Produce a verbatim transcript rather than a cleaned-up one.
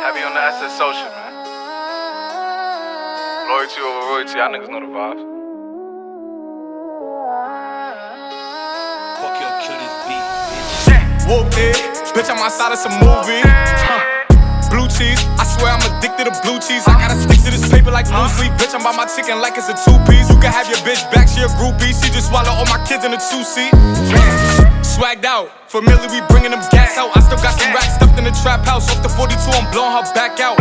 Heavy on the S S social, man. Loyalty over royalty, y'all niggas know the vibes. Fuck your kill this beat, bitch. Whoop it, bitch, I'm outside of some movie. Blue cheese, I swear I'm addicted to blue cheese. I gotta stick to this paper like blue sleep. Bitch, I'm by my chicken like it's a two-piece. You can have your bitch back, she a groupie. She just swallow all my kids in a two-seat. Swagged out, familiar, we bringing them gas out. I still got some racks stuffed in the trap house. Off the forty-two, I'm blowing her back out.